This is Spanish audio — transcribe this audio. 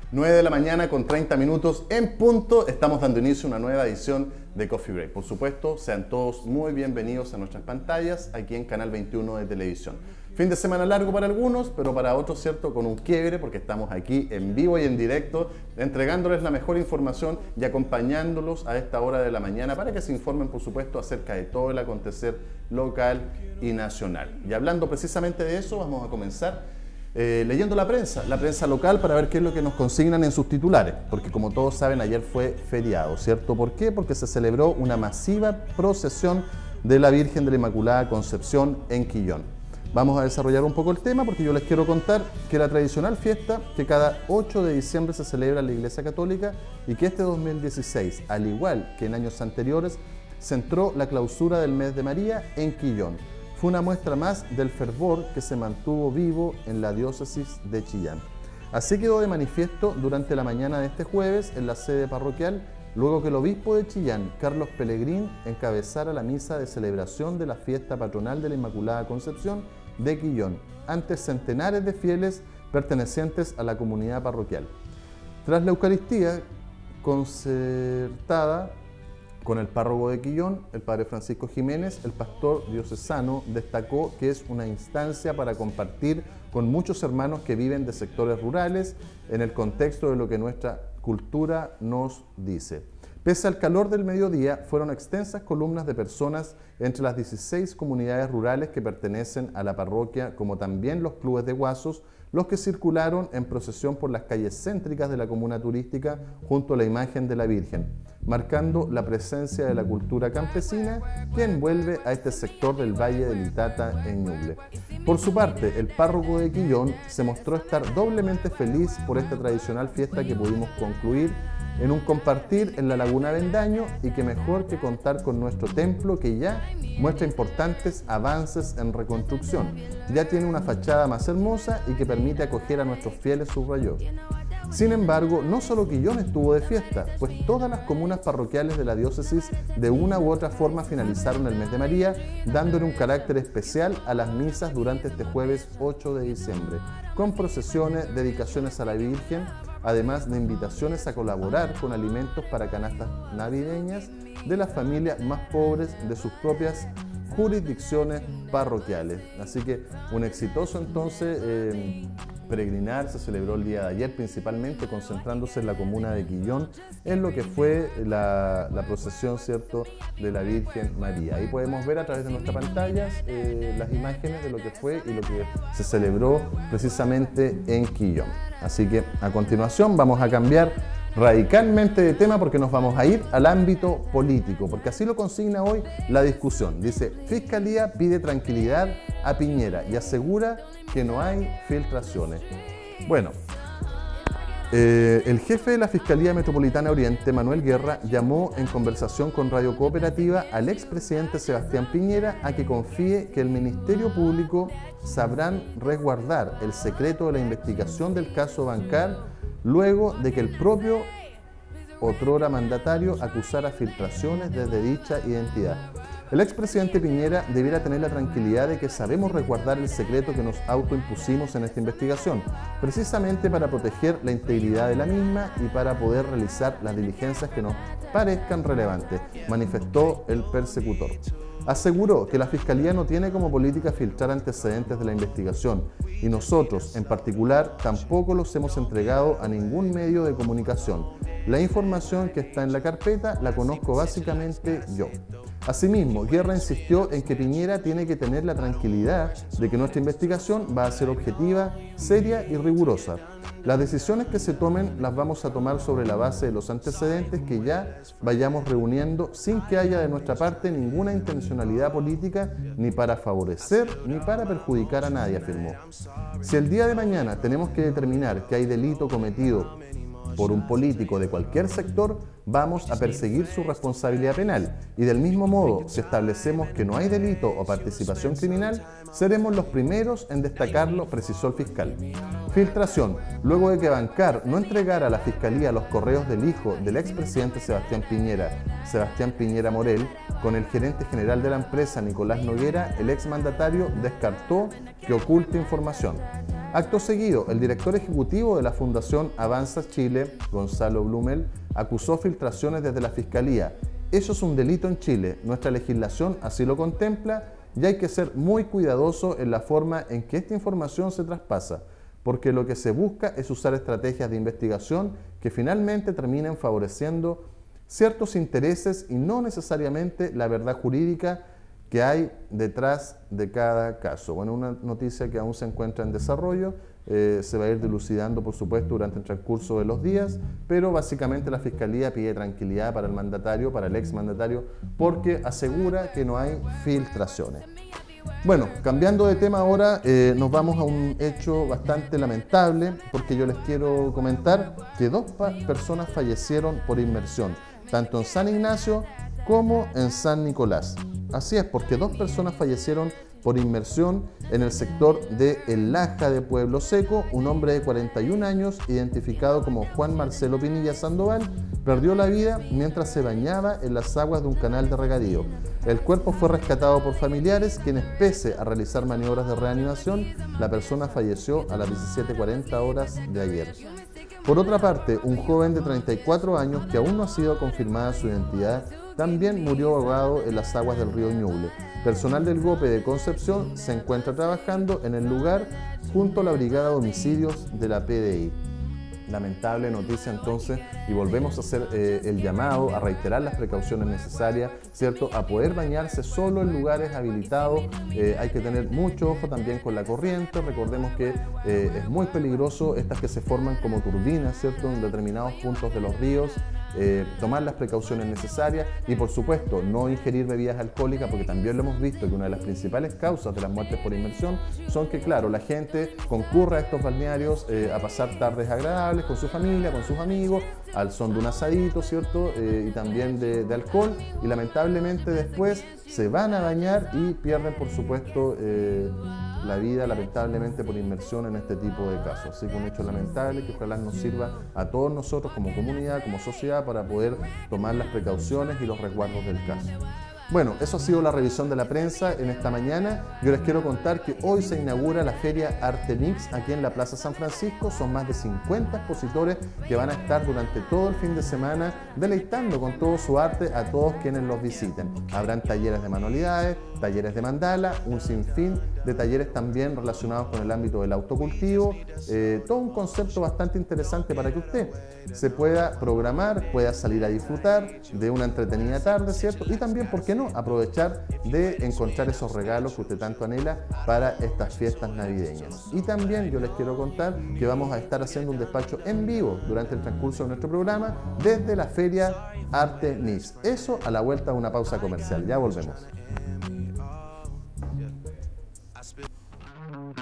9 de la mañana con 30 minutos en punto. Estamos dando inicio a una nueva edición de Coffee Break. Por supuesto, sean todos muy bienvenidos a nuestras pantallas aquí en Canal 21 de Televisión. Fin de semana largo para algunos, pero para otros, cierto, con un quiebre, porque estamos aquí en vivo y en directo, entregándoles la mejor información y acompañándolos a esta hora de la mañana para que se informen, por supuesto, acerca de todo el acontecer local y nacional. Y hablando precisamente de eso, vamos a comenzar leyendo la prensa local para ver qué es lo que nos consignan en sus titulares, porque como todos saben, ayer fue feriado, ¿cierto? ¿Por qué? Porque se celebró una masiva procesión de la Virgen de la Inmaculada Concepción en Quillón. Vamos a desarrollar un poco el tema porque yo les quiero contar que la tradicional fiesta que cada 8 de diciembre se celebra en la Iglesia Católica y que este 2016, al igual que en años anteriores, centró la clausura del mes de María en Quillón. Fue una muestra más del fervor que se mantuvo vivo en la diócesis de Chillán. Así quedó de manifiesto durante la mañana de este jueves en la sede parroquial, luego que el obispo de Chillán, Carlos Pellegrín, encabezara la misa de celebración de la fiesta patronal de la Inmaculada Concepción de Quillón, ante centenares de fieles pertenecientes a la comunidad parroquial. Tras la Eucaristía concertada con el párroco de Quillón, el padre Francisco Jiménez, el pastor diocesano destacó que es una instancia para compartir con muchos hermanos que viven de sectores rurales en el contexto de lo que nuestra cultura nos dice. Pese al calor del mediodía, fueron extensas columnas de personas entre las 16 comunidades rurales que pertenecen a la parroquia, como también los clubes de guasos, los que circularon en procesión por las calles céntricas de la comuna turística junto a la imagen de la Virgen, marcando la presencia de la cultura campesina que envuelve a este sector del Valle del Itata en Ñuble. Por su parte, el párroco de Quillón se mostró estar doblemente feliz por esta tradicional fiesta que pudimos concluir en un compartir en la Laguna Vendaño, y que mejor que contar con nuestro templo que ya muestra importantes avances en reconstrucción. Ya tiene una fachada más hermosa y que permite acoger a nuestros fieles, subrayó. Sin embargo, no solo Quillón estuvo de fiesta, pues todas las comunas parroquiales de la diócesis de una u otra forma finalizaron el mes de María, dándole un carácter especial a las misas durante este jueves 8 de diciembre, con procesiones, dedicaciones a la Virgen, además de invitaciones a colaborar con alimentos para canastas navideñas de las familias más pobres de sus propias jurisdicciones parroquiales. Así que un exitoso entonces peregrinar se celebró el día de ayer, principalmente concentrándose en la comuna de Quillón, en lo que fue la procesión, ¿cierto?, de la Virgen María. Ahí podemos ver a través de nuestras pantallas las imágenes de lo que fue y lo que se celebró precisamente en Quillón. Así que a continuación vamos a cambiar radicalmente de tema porque nos vamos a ir al ámbito político, porque así lo consigna hoy la discusión. Dice: Fiscalía pide tranquilidad a Piñera y asegura que no hay filtraciones. Bueno, el jefe de la Fiscalía Metropolitana Oriente, Manuel Guerra, llamó en conversación con Radio Cooperativa al expresidente Sebastián Piñera a que confíe que el Ministerio Público sabrán resguardar el secreto de la investigación del caso Bancar, luego de que el propio otrora mandatario acusara filtraciones desde dicha identidad. El expresidente Piñera debiera tener la tranquilidad de que sabemos resguardar el secreto que nos autoimpusimos en esta investigación, precisamente para proteger la integridad de la misma y para poder realizar las diligencias que nos parezcan relevantes, manifestó el persecutor. Aseguró que la Fiscalía no tiene como política filtrar antecedentes de la investigación y nosotros, en particular, tampoco los hemos entregado a ningún medio de comunicación. La información que está en la carpeta la conozco básicamente yo. Asimismo, Guerra insistió en que Piñera tiene que tener la tranquilidad de que nuestra investigación va a ser objetiva, seria y rigurosa. Las decisiones que se tomen las vamos a tomar sobre la base de los antecedentes que ya vayamos reuniendo, sin que haya de nuestra parte ninguna intencionalidad política, ni para favorecer ni para perjudicar a nadie, afirmó. Si el día de mañana tenemos que determinar que hay delito cometido por un político de cualquier sector, vamos a perseguir su responsabilidad penal, y del mismo modo, si establecemos que no hay delito o participación criminal, seremos los primeros en destacarlo, precisó el fiscal. Filtración: luego de que Bancar no entregara a la Fiscalía los correos del hijo del expresidente Sebastián Piñera Morel, con el gerente general de la empresa, Nicolás Noguera, el exmandatario descartó que oculte información. Acto seguido, el director ejecutivo de la Fundación Avanza Chile, Gonzalo Blumel, acusó filtraciones desde la Fiscalía. Eso es un delito en Chile, nuestra legislación así lo contempla y hay que ser muy cuidadoso en la forma en que esta información se traspasa, porque lo que se busca es usar estrategias de investigación que finalmente terminen favoreciendo ciertos intereses y no necesariamente la verdad jurídica que hay detrás de cada caso. Bueno, una noticia que aún se encuentra en desarrollo, se va a ir dilucidando, por supuesto, durante el transcurso de los días, pero básicamente la Fiscalía pide tranquilidad para el mandatario, para el exmandatario, porque asegura que no hay filtraciones. Bueno, cambiando de tema ahora, nos vamos a un hecho bastante lamentable, porque yo les quiero comentar que dos personas fallecieron por inmersión, tanto en San Ignacio como en San Nicolás. Así es, porque dos personas fallecieron por inmersión en el sector de El Laja de Pueblo Seco. Un hombre de 41 años, identificado como Juan Marcelo Pinilla Sandoval, perdió la vida mientras se bañaba en las aguas de un canal de regadío. El cuerpo fue rescatado por familiares, quienes, pese a realizar maniobras de reanimación, la persona falleció a las 17:40 horas de ayer. Por otra parte, un joven de 34 años, que aún no ha sido confirmada su identidad, también murió ahogado en las aguas del río Ñuble. Personal del GOPE de Concepción se encuentra trabajando en el lugar junto a la Brigada de Homicidios de la PDI. Lamentable noticia entonces, y volvemos a hacer el llamado a reiterar las precauciones necesarias, ¿cierto? A poder bañarse solo en lugares habilitados. Hay que tener mucho ojo también con la corriente. Recordemos que es muy peligroso estas que se forman como turbinas, ¿cierto? En determinados puntos de los ríos. Tomar las precauciones necesarias y, por supuesto, no ingerir bebidas alcohólicas, porque también lo hemos visto que una de las principales causas de las muertes por inmersión son que, claro, la gente concurre a estos balnearios a pasar tardes agradables con su familia, con sus amigos, al son de un asadito, ¿cierto? Y también de alcohol, y lamentablemente después se van a bañar y pierden, por supuesto, la vida, lamentablemente, por inmersión en este tipo de casos. Así que un hecho lamentable que ojalá nos sirva a todos nosotros como comunidad, como sociedad, para poder tomar las precauciones y los resguardos del caso. Bueno, eso ha sido la revisión de la prensa en esta mañana. Yo les quiero contar que hoy se inaugura la Feria Arte Mix aquí en la Plaza San Francisco. Son más de 50 expositores que van a estar durante todo el fin de semana deleitando con todo su arte a todos quienes los visiten. Habrán talleres de manualidades, talleres de mandala, un sinfín de talleres también relacionados con el ámbito del autocultivo. Todo un concepto bastante interesante para que usted se pueda programar, pueda salir a disfrutar de una entretenida tarde, ¿cierto? Y también, ¿por qué no?, aprovechar de encontrar esos regalos que usted tanto anhela para estas fiestas navideñas. Y también yo les quiero contar que vamos a estar haciendo un despacho en vivo durante el transcurso de nuestro programa desde la Feria Arte Mix. Eso a la vuelta de una pausa comercial. Ya volvemos.